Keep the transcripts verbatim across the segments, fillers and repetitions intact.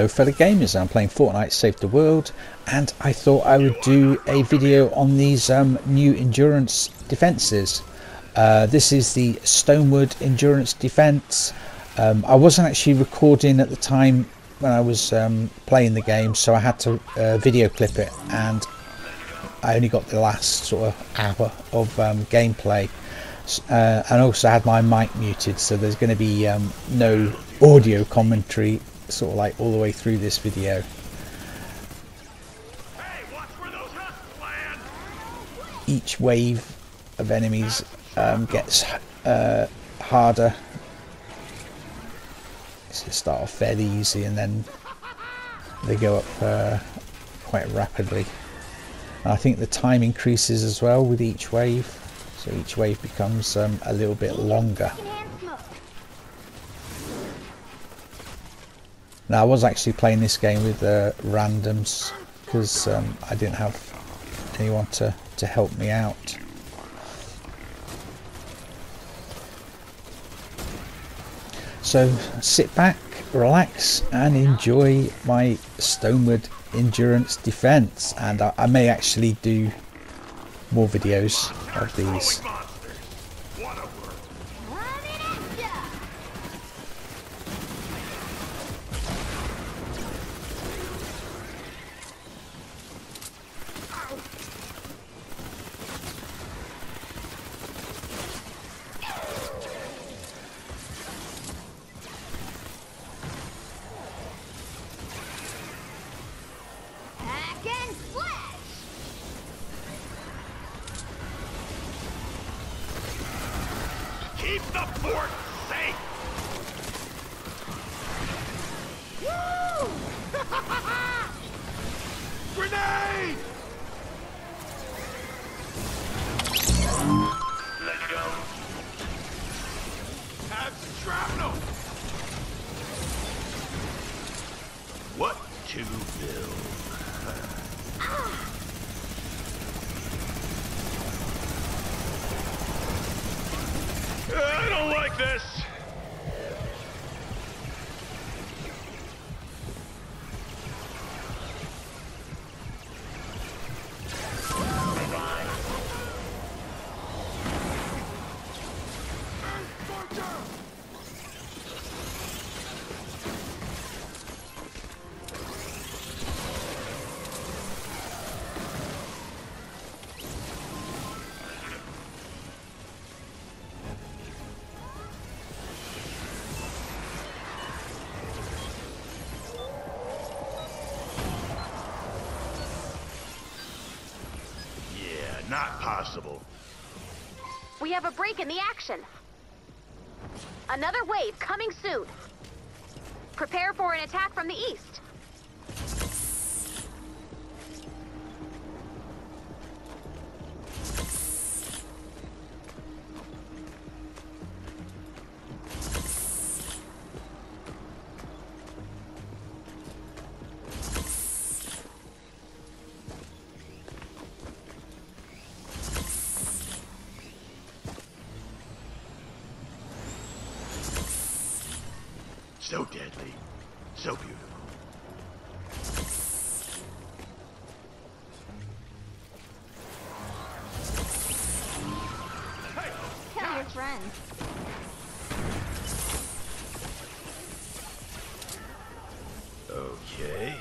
Hello fellow gamers, I'm playing Fortnite Save The World, and I thought I would do a video on these um, new endurance defences. Uh, this is the Stonewood endurance defence. Um, I wasn't actually recording at the time when I was um, playing the game, so I had to uh, video clip it, and I only got the last sort of hour of um, gameplay. Uh, and also had my mic muted, so there's going to be um, no audio commentary sort of like all the way through this video. Hey, watch where those husks land. Each wave of enemies um, gets uh, harder. So they start off fairly easy and then they go up uh, quite rapidly. And I think the time increases as well with each wave. So each wave becomes um, a little bit longer. Now I was actually playing this game with uh, randoms because um, I didn't have anyone to, to help me out. So sit back, relax and enjoy my Stonewood endurance defense, and I, I may actually do more videos of these. Keep the fort safe! Woo! Grenade! Let's go. Have some shrapnel! What to build? I don't like this! Not possible. We have a break in the action. Another wave coming soon. Prepare for an attack from the east. So deadly, so beautiful. Hey, Tell your friends. okay.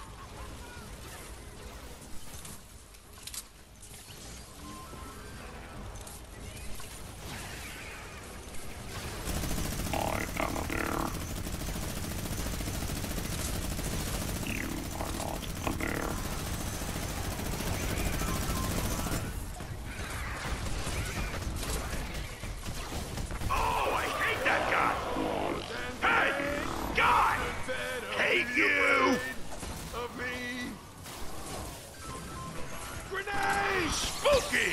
You! Of me! Grenade! Spooky!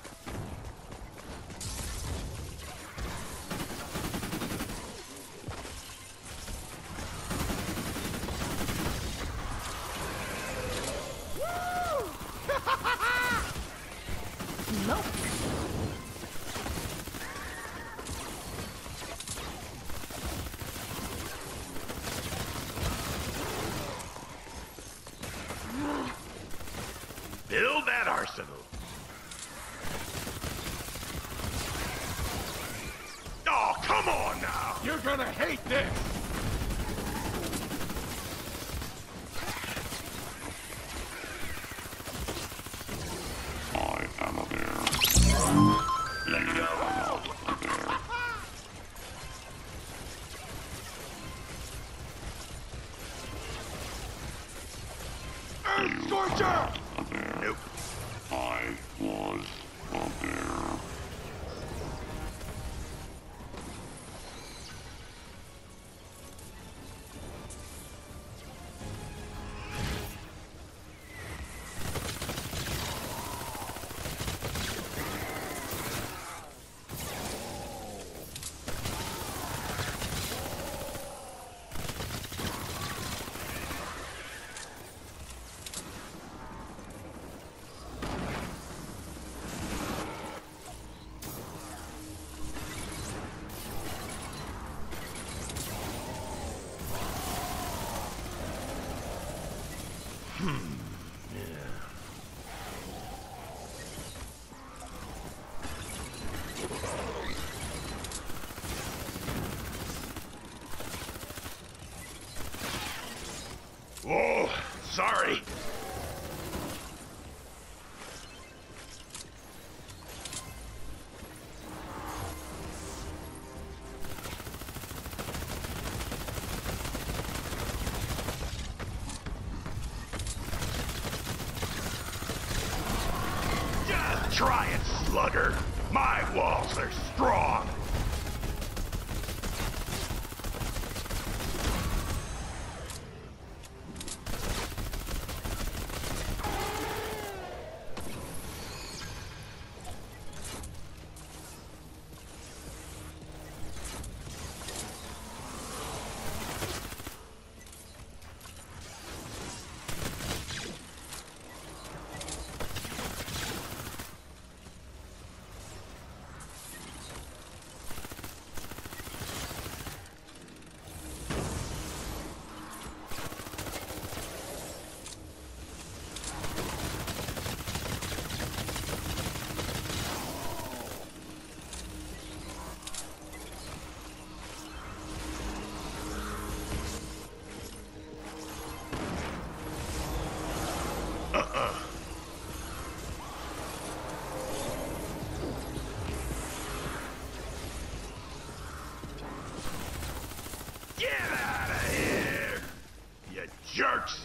Woo! Nope. arsenal. Oh, come on now! You're gonna hate this! I am a bear. You are not a bear. Earth Scorcher! A bear. Nope. I was a bear. Whoa, sorry. Just try it, slugger. My walls are strong. Get out of here, you jerks!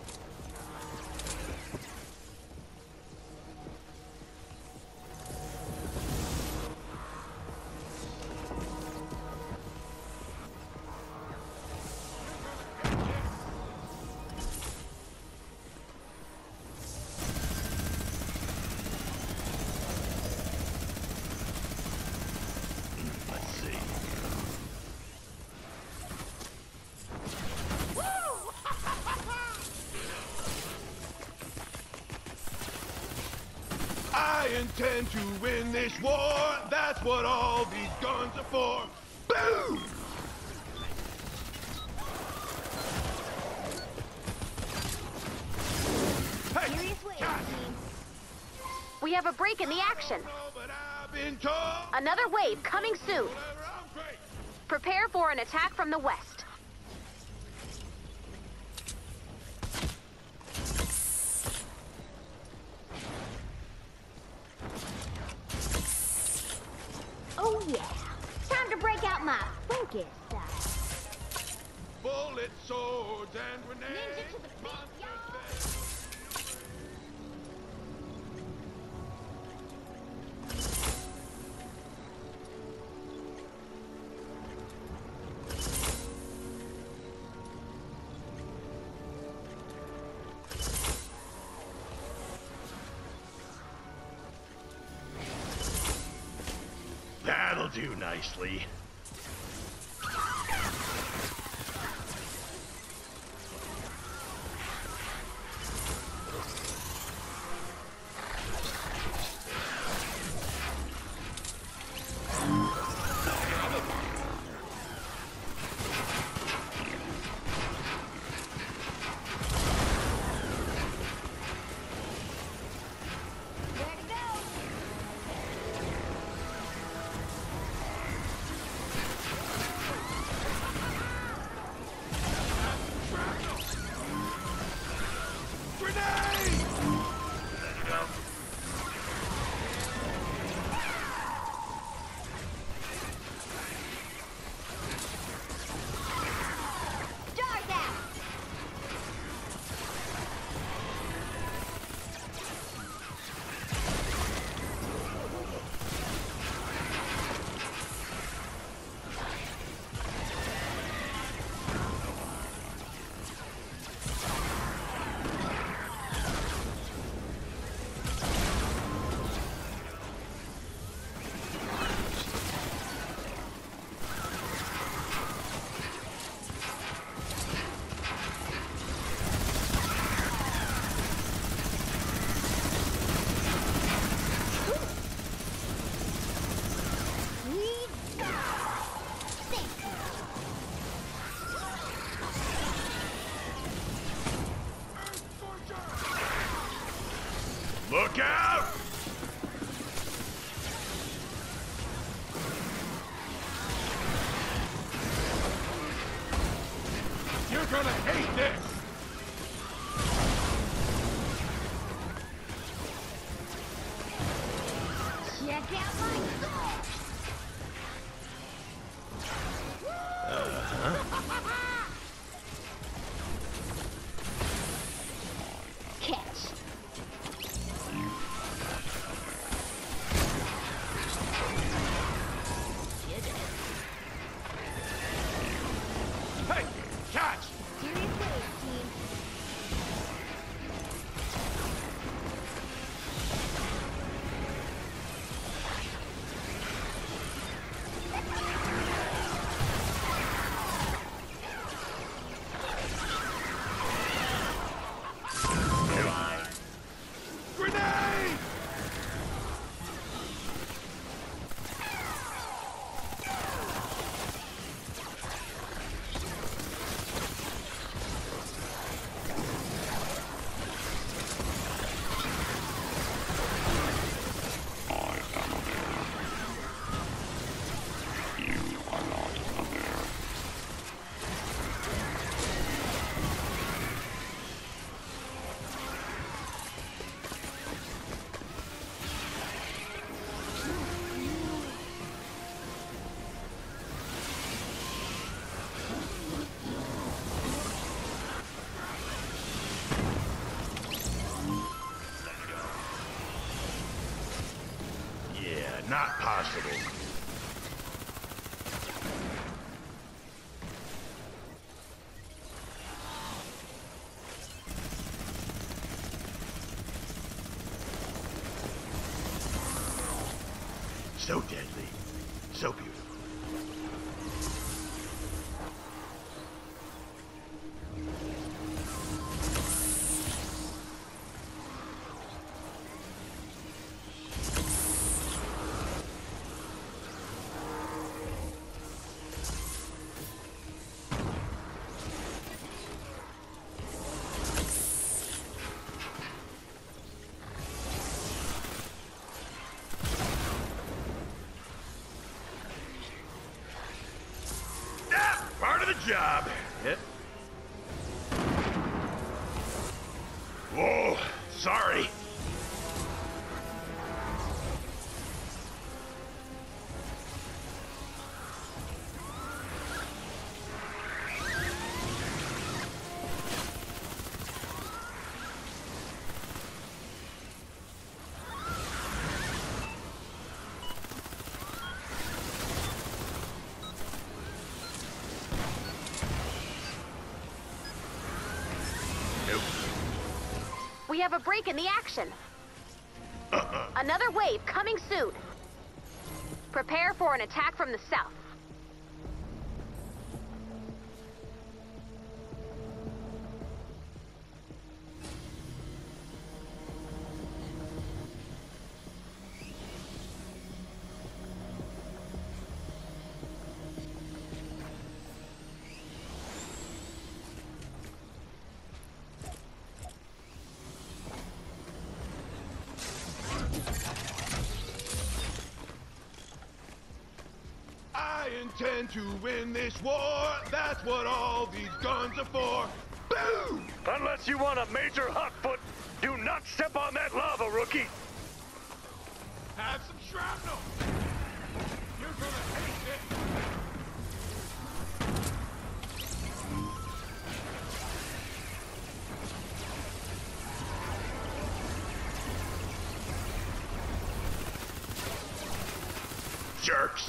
Let's see. I intend to win this war. That's what all these guns are for. Boom! Hey, Serious way, Cat! team. We have a break in the action. But I've been told. Another wave coming soon. Whatever, I'm great. Prepare for an attack from the west. Oh yeah, time to break out my funky style. Bullets, swords, and grenades. Ninja to the beat, Monsters, y'all. That'll do nicely. Look out! You're gonna hate this! Check out my sword! Catch. Hey! Catch! Serious days, team. Grenade! Yeah, not possible. So deadly. So beautiful. Ah, part of the job. Yep. Whoa, sorry. Nope. We have a break in the action. Another wave coming soon. Prepare for an attack from the south. I intend to win this war. That's what all these guns are for. Boom! Unless you want a major hot foot, do not step on that lava, rookie. Have some shrapnel. You're gonna hate it. Jerks.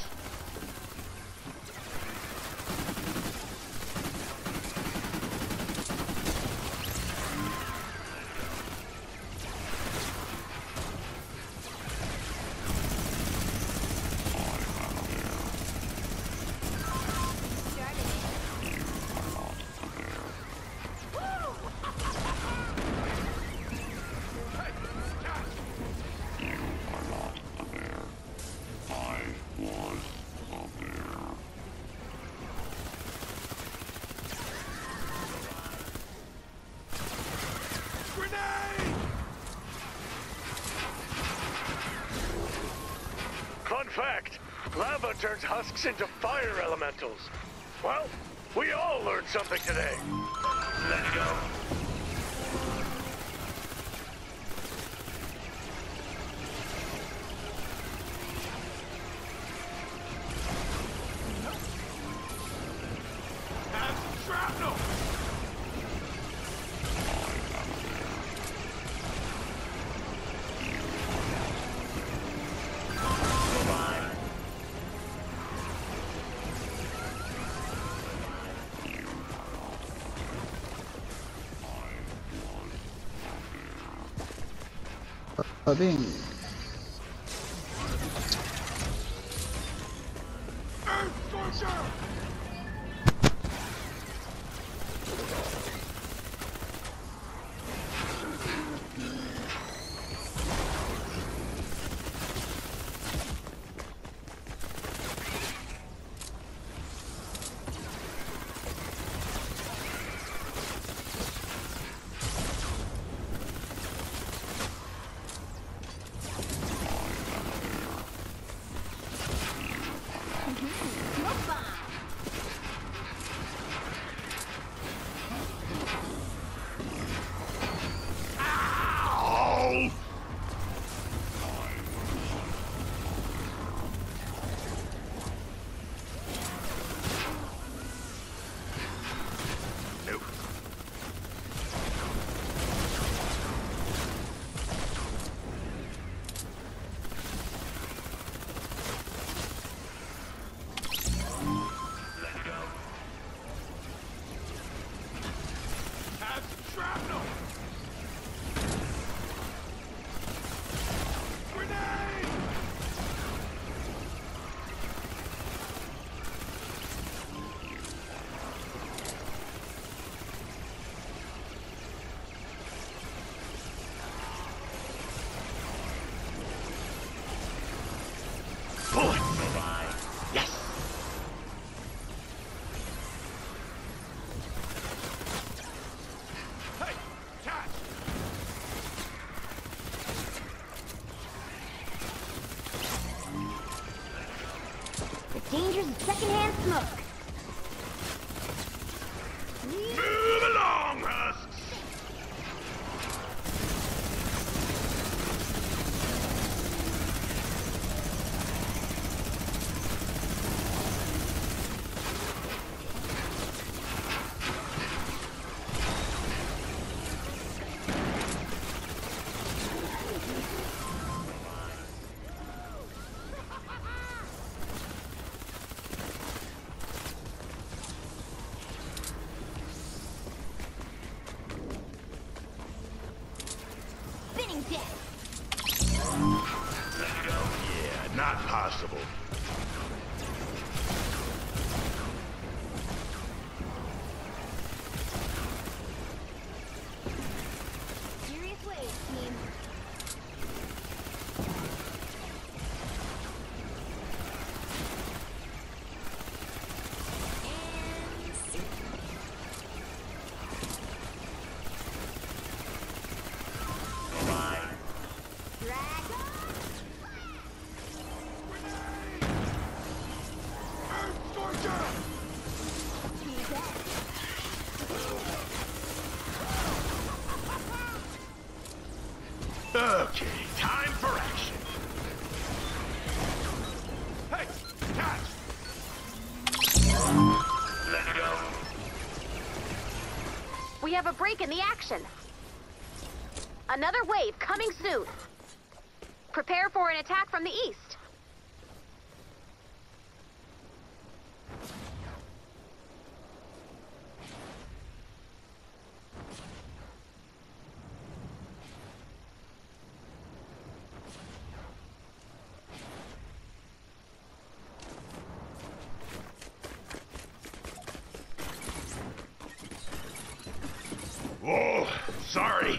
You are not a bear. I was. fact, lava turns husks into fire elementals. Well, we all learned something today. Let's go. Have some shrapnel! Pudding. Earth Scorcher! Dangers of secondhand smoke. Move along, husks! Yeah, not possible. Serious waves, team. Okay, time for action. Hey, catch! Let's go. We have a break in the action. Another wave coming soon. Prepare for an attack from the east. Whoa, sorry.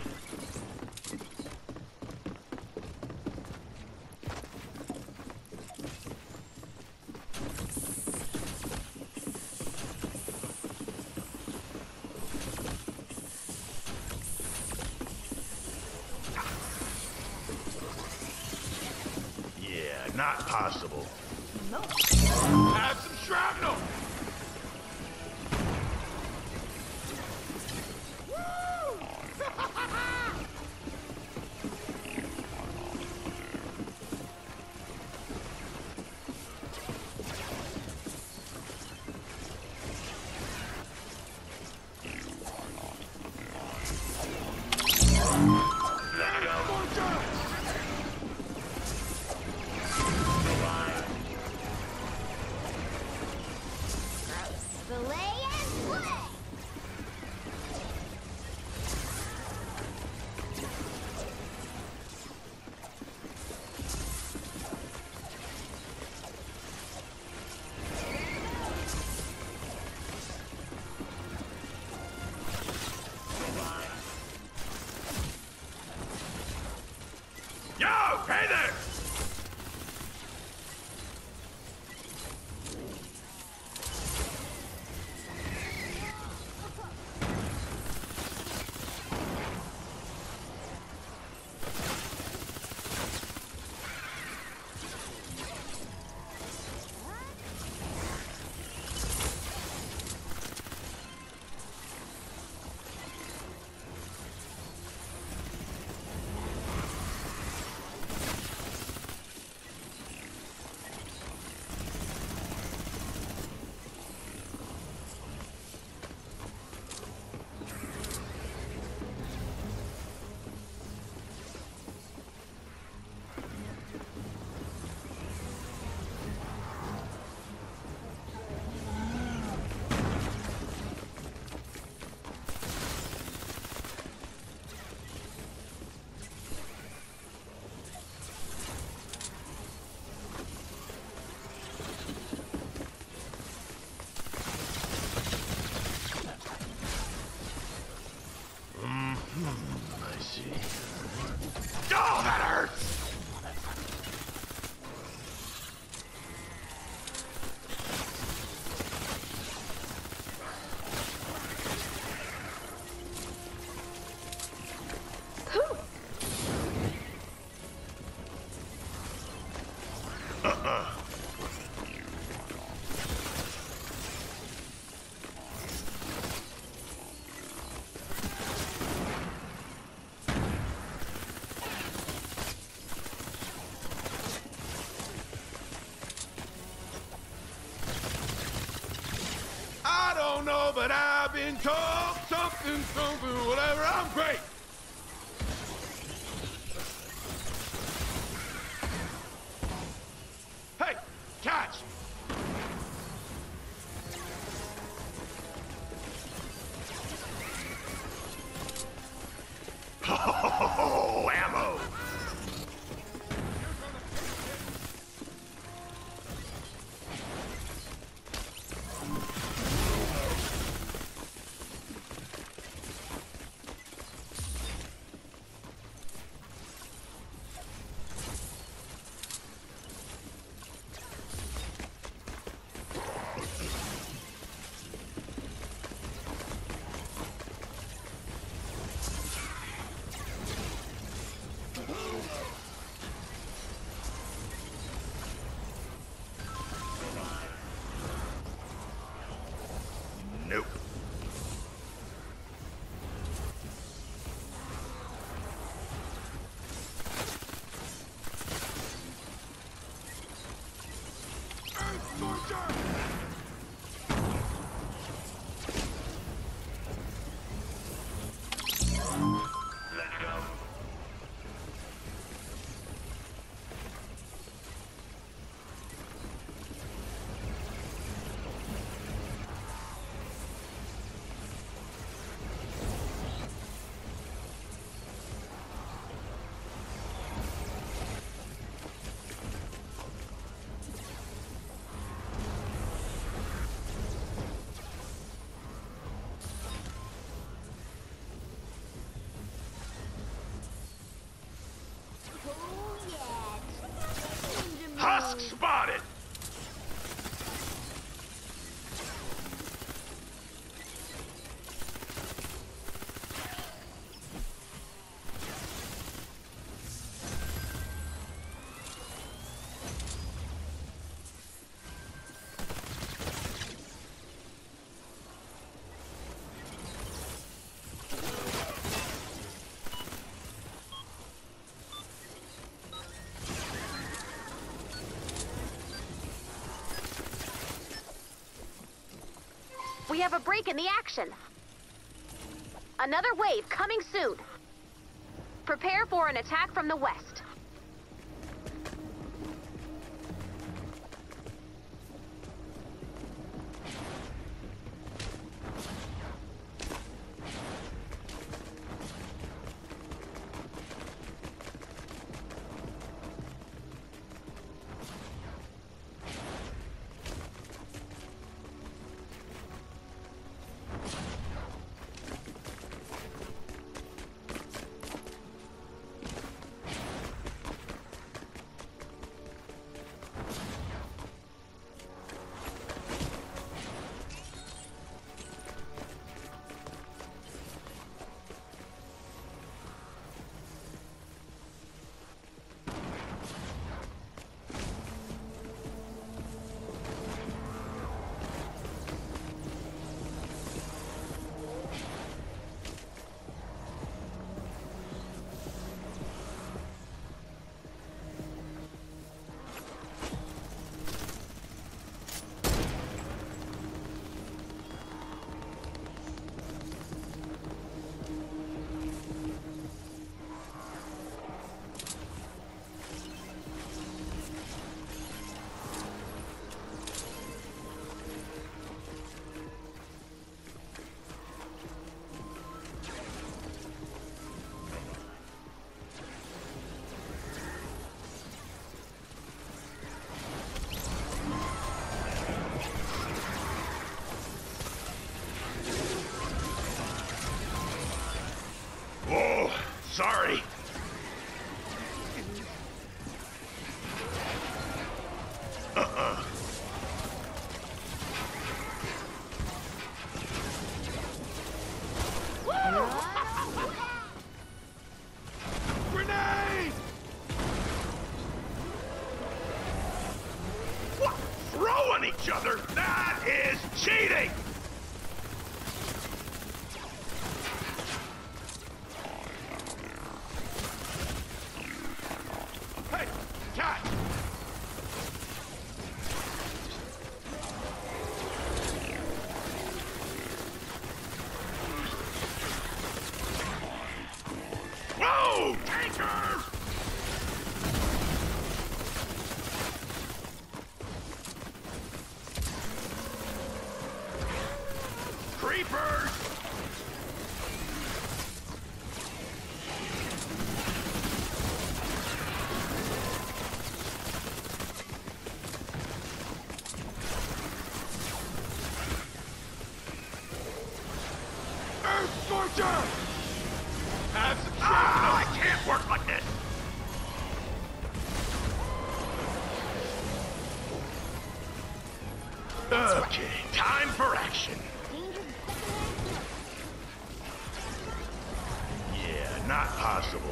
Yeah, Not possible. Have some shrapnel! Yo, hey there! I see. Oh, that hurts! Uh-uh. I don't know, but I've been told something, something, whatever. I'm great. Hey, catch! Oh, ammo! Nope. Let's go. Husk spotted! We have a break in the action. Another wave coming soon. Prepare for an attack from the west. Sorry. Uh-uh. Grenade! What? Throwing each other? That is cheating! Hey, cat! Whoa! Tanker! Creepers! Earth Scorcher! Have some ah, I can't work like this! Okay, time for action. Yeah, not possible.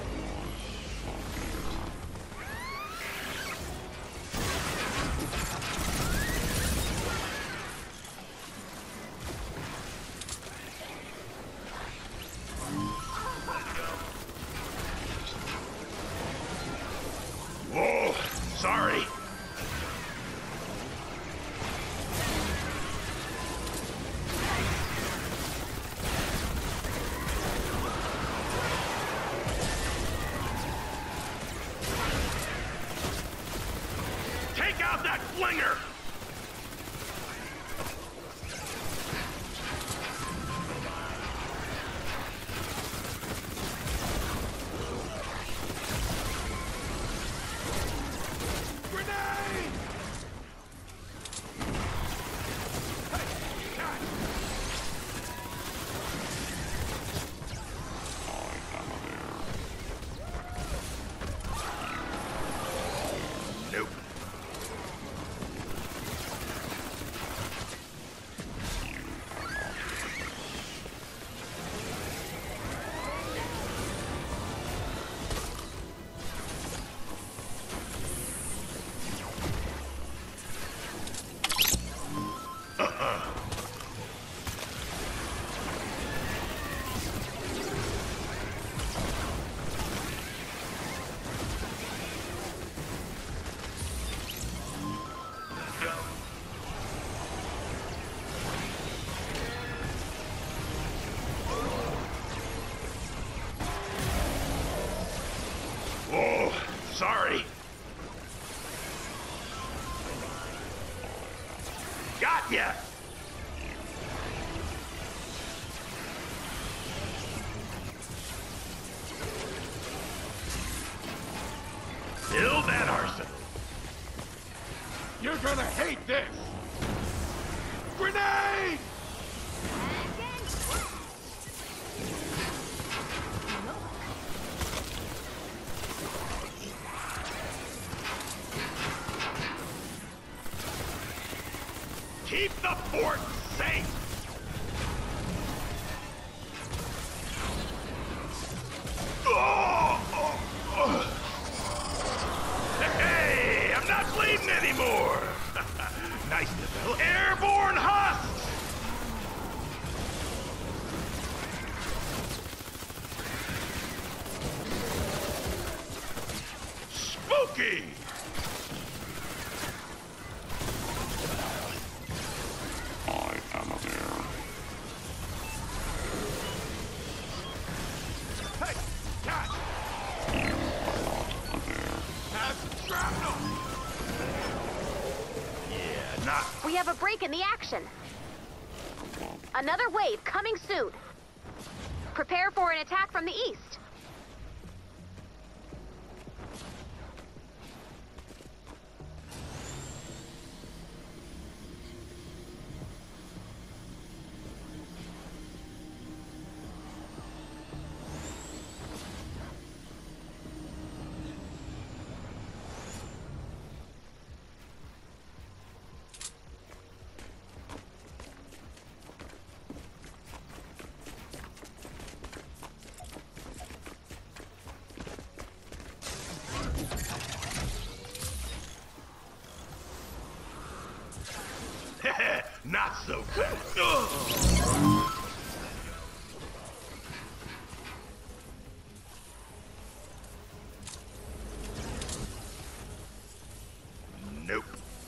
Whoa, sorry. Take out that flinger! Grenade! Hey, cat! Nope. Sorry. Got ya! Build that arsenal. You're gonna hate this. Grenade! Keep the fort safe! Oh, oh, oh. Hey, I'm not bleeding anymore! Nice develop. Airborne husks! Spooky! I am a bear. Hey, cat! You are not a bear. Have some shrapnel! Yeah, not... We have a break in the action. Another wave coming soon. Prepare for an attack from the east. Not so fast. Ugh. Nope.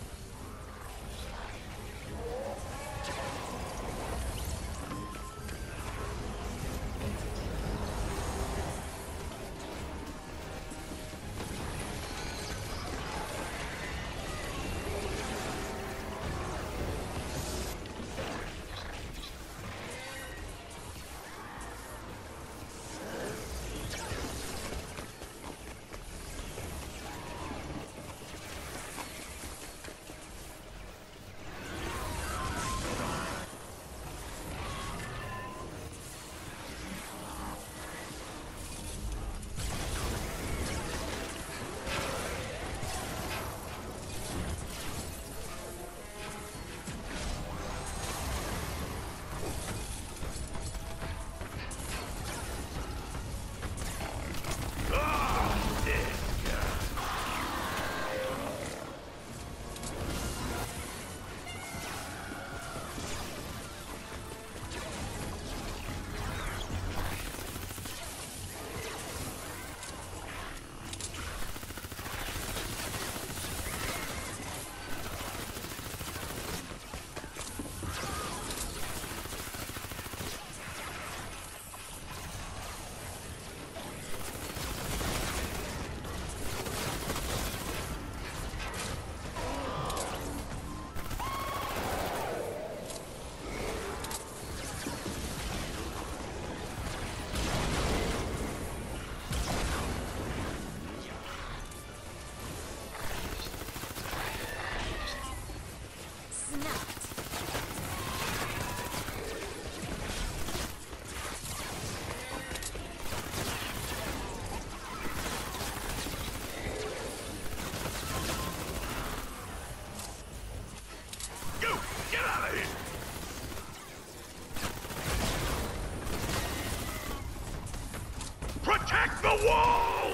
Protect the wall!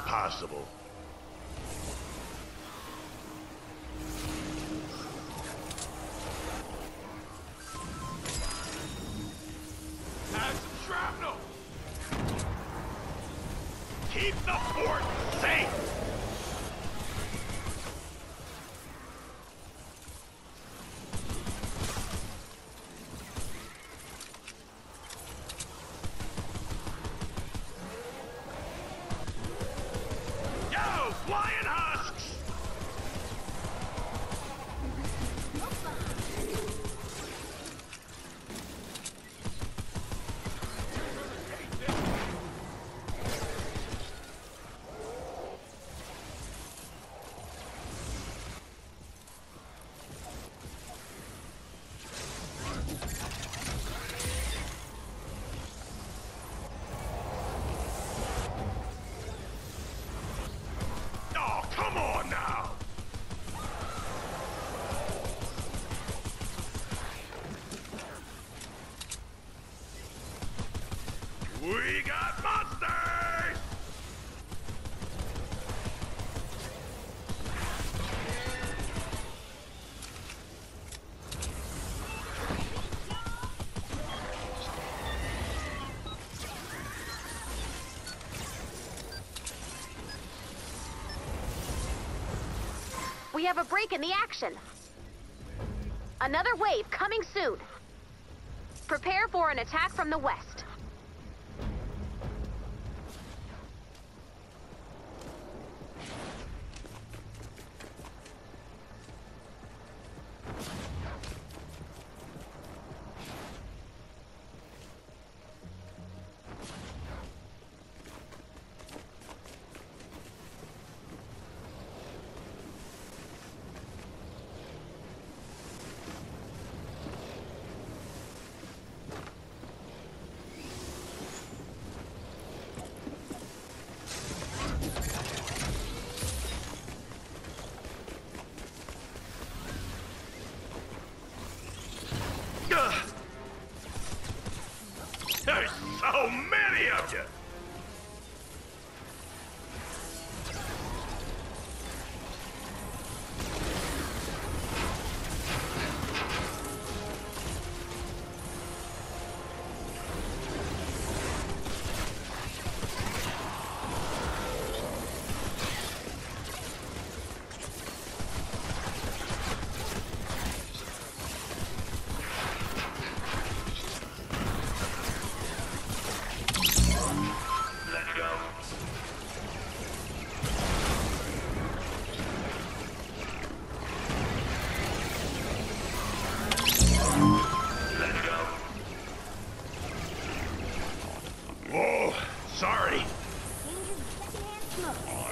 not possible. Have some shrapnel! Keep the fort safe! Yo, flying husks! Oh, come on now! We got monsters! We have a break in the action. Another wave coming soon. Prepare for an attack from the west. Ugh. There's so many of you! Let's go. Let's go. Whoa, sorry. Danger of secondhand smoke.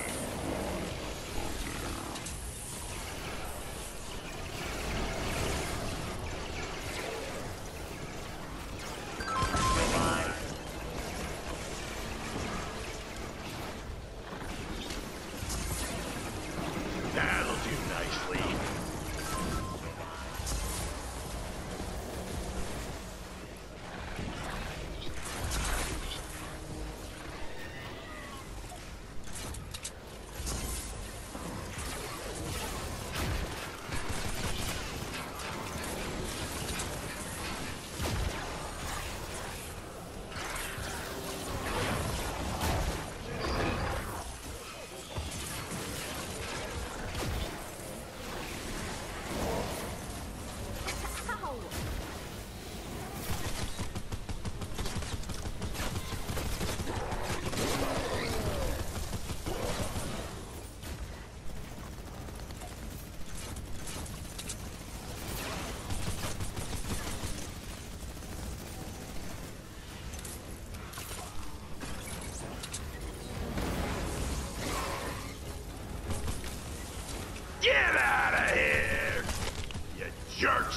That'll do nicely. Ow! Get out of here! You jerks!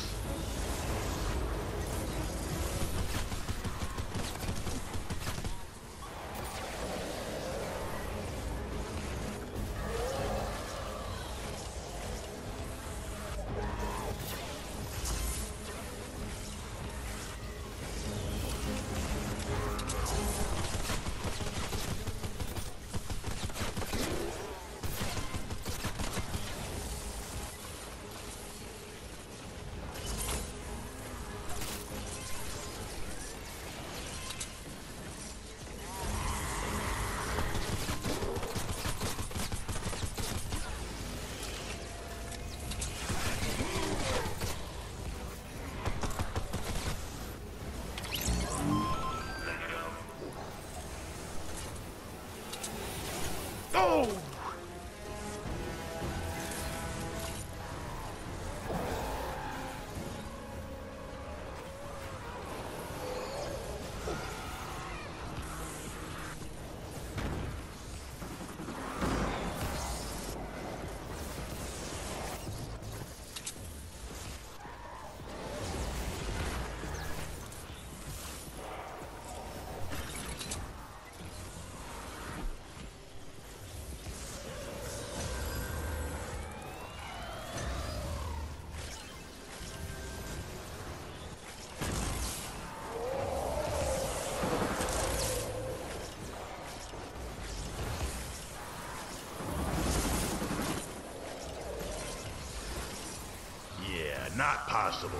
not possible.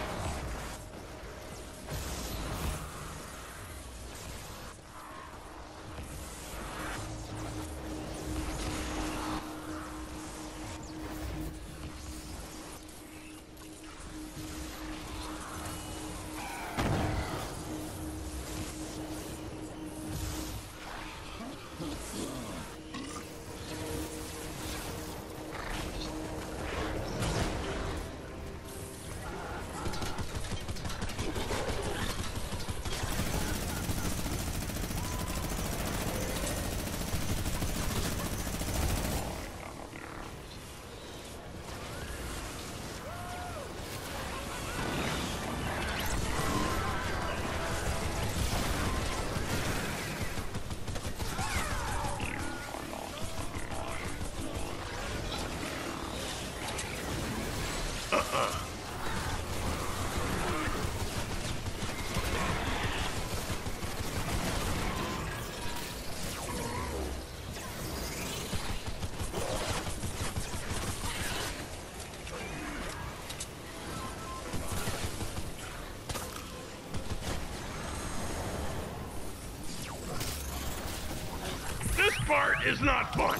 This part is not fun.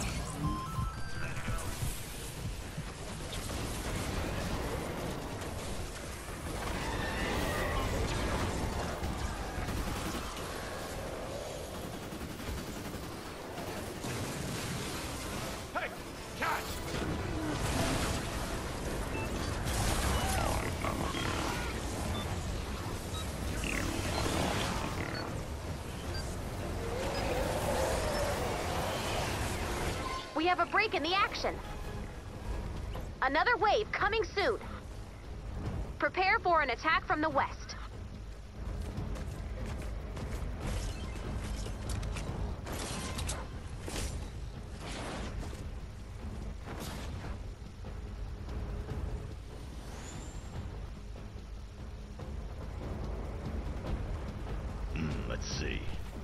Hey, catch! We have a break in the action. Another wave coming soon. Prepare for an attack from the west. Hmm, let's see.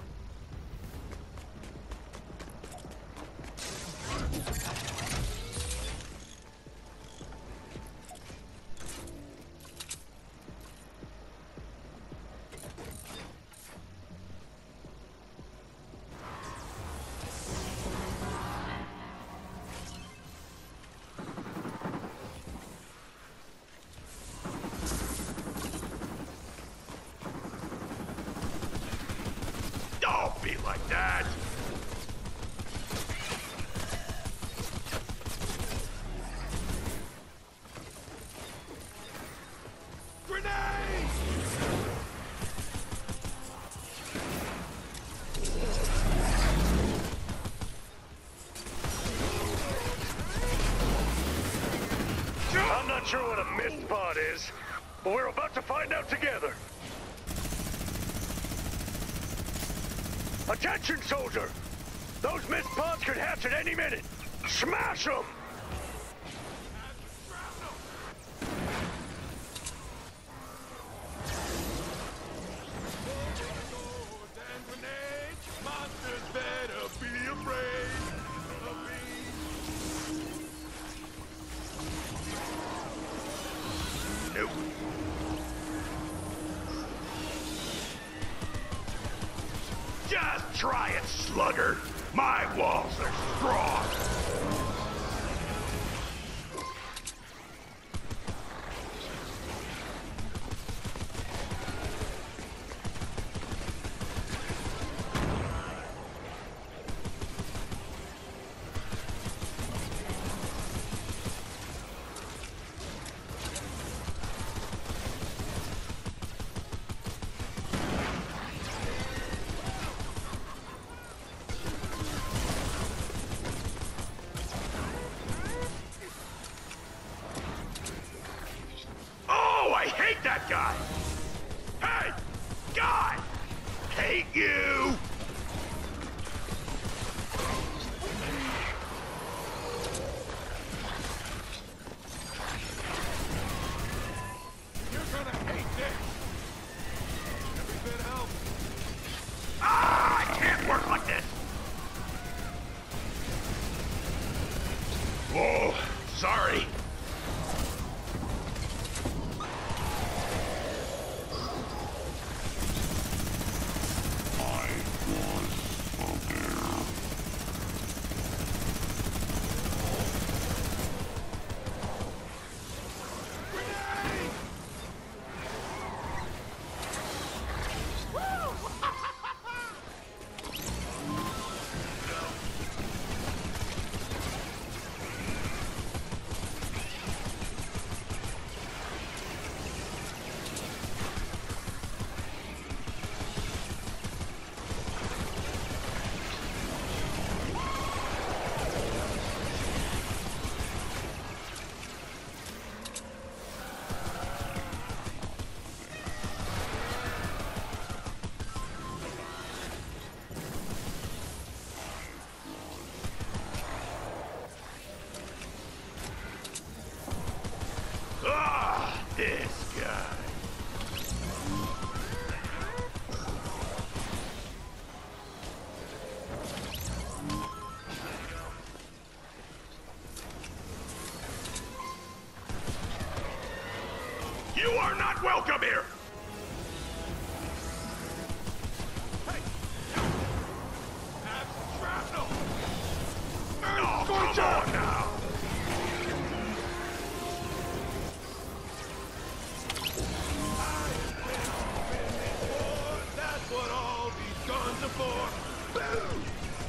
Don't be like that! Grenade! I'm not sure what a mist pod is, but we're about to find out together. Attention, soldier! Those mist pods could hatch at any minute! Smash them! And grenades, monsters better be afraid of me. Nope. Just try it, slugger. My walls are strong. I hate that guy! Hey! Guy! Hate you! You're gonna hate this! Every bit helps. Ah! I can't work like this! Whoa! Sorry! You are not welcome here! Hey! Have some shrapnel! Oh, come on now! That's what all these guns are for! Boom!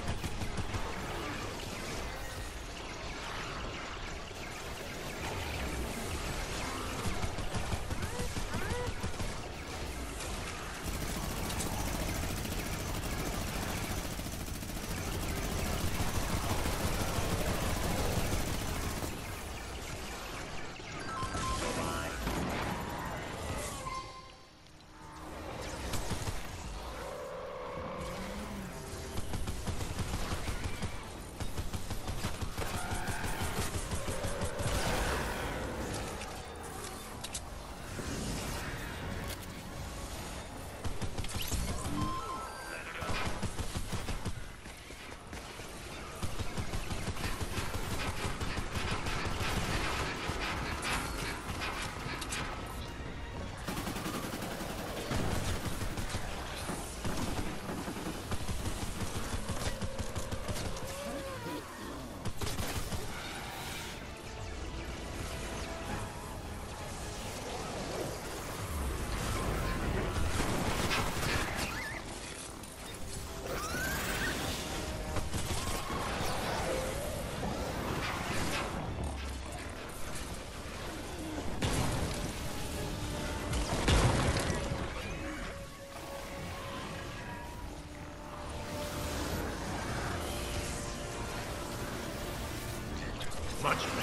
Much better.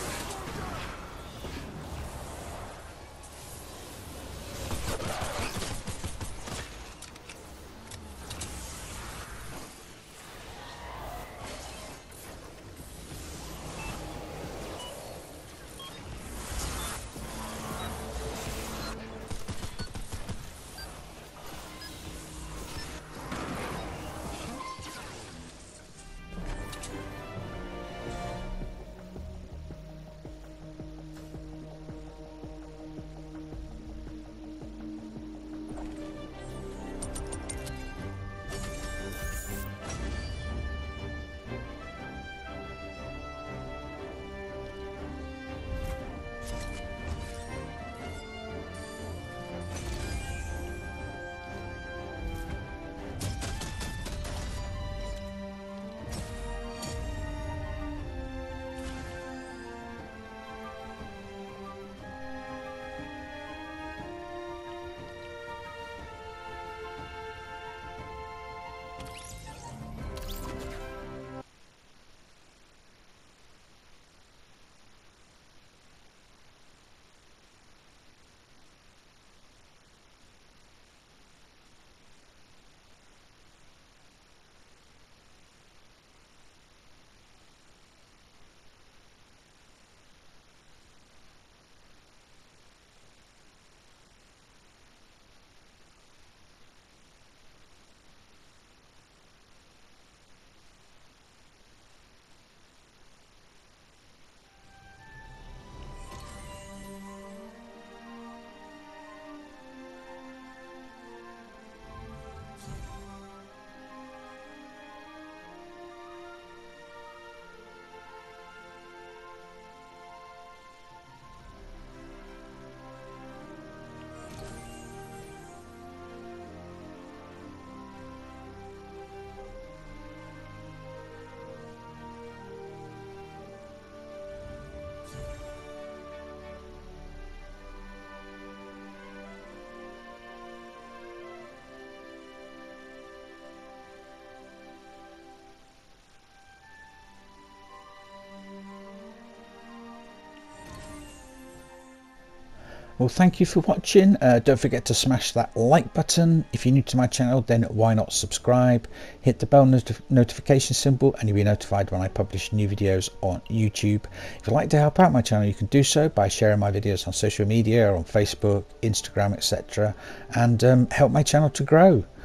Well, thank you for watching. Uh, don't forget to smash that like button. If you're new to my channel, then why not subscribe? Hit the bell not notification symbol and you'll be notified when I publish new videos on YouTube. If you'd like to help out my channel, you can do so by sharing my videos on social media or on Facebook, Instagram, et cetera, and um, help my channel to grow.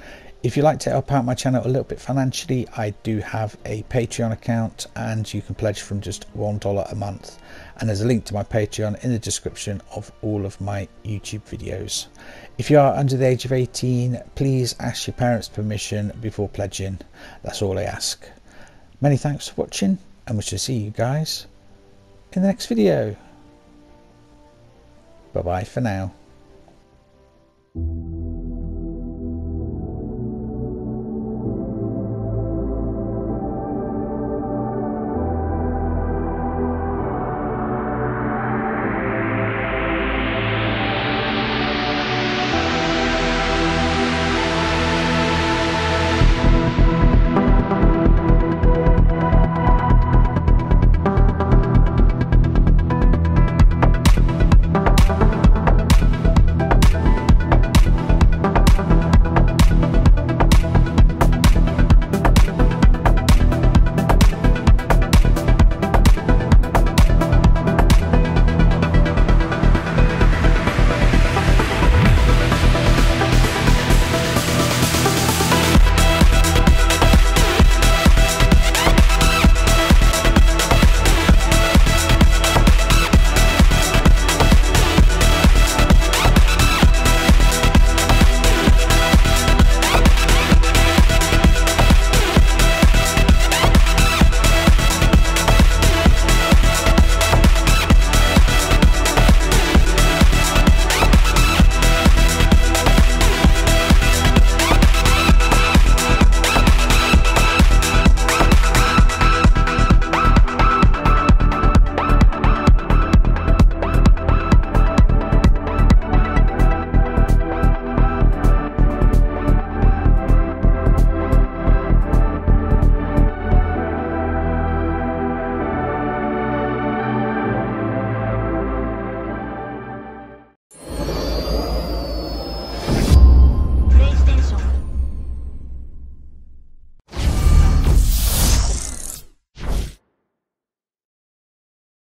If you'd like to help out my channel a little bit financially, I do have a Patreon account and you can pledge from just one dollar a month. And there's a link to my Patreon in the description of all of my YouTube videos. If you are under the age of eighteen, please ask your parents' permission before pledging. That's all I ask. Many thanks for watching, and we shall see you guys in the next video. Bye bye for now.